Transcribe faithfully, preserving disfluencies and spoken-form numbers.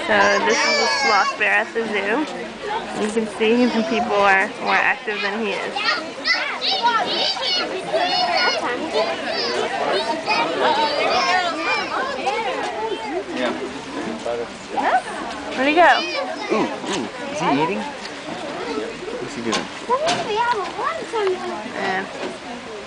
So this is a sloth bear at the zoo. You can see the people are more active than he is. Where'd he go? Ooh, ooh. Is he eating? What's he doing? Yeah.